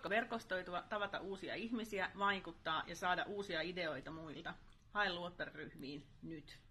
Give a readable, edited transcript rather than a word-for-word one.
Haluatko verkostoitua, tavata uusia ihmisiä, vaikuttaa ja saada uusia ideoita muilta? Hae Luottar-ryhmiin nyt.